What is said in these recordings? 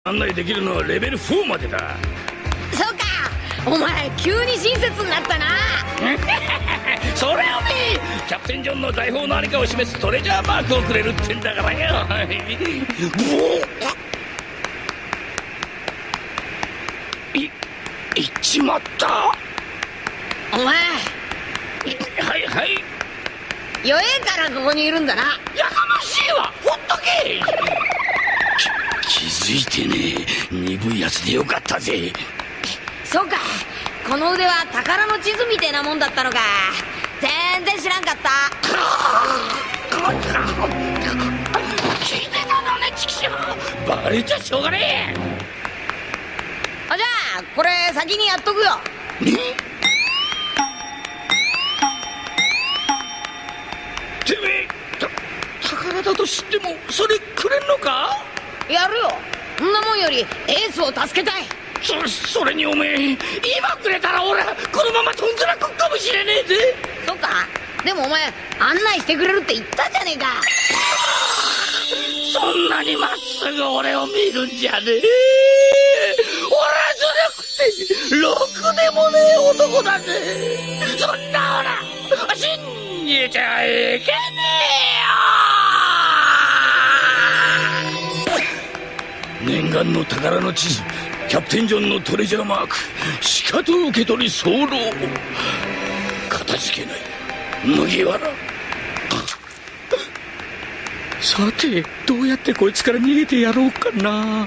案内できるのはレベル4までだ。 そうか、お前急に親切になったな。 それをね、キャプテンジョンの財宝の何かを示すトレジャーマークをくれるってんだからよ。いっちまった。 お前はいはい、 弱えからここにいるんだな。 やかましいわ、ほっとけ。気づいてねえ。鈍いやつでよかったぜ。 そうか、この腕は宝の地図みてえなもんだったのか。全然知らんかった。 聞いてたのね、チキショー。バレちゃしょうがねえ。 あ、じゃあこれ先にやっとくよ。 てめえ、宝だと知ってもそれくれんのか。 やるよ。そんなもんよりエースを助けたい。 それにおめえ、今くれたら俺このままとんずらくっかもしれねえぜ。 そうか、でもお前案内してくれるって言ったじゃねえか。 そんなにまっすぐ俺を見るんじゃねえ。俺はずるくてろくでもねえ男だぜ。そんなほら信じちゃいけねえよ。念願の宝の地図、キャプテンジョンのトレジャーマーク、しかと受け取り候。かたじけない麦わら。さてどうやってこいつから逃げてやろうかな。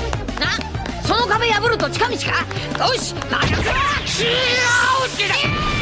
その壁破ると近道か。よし、任せろ。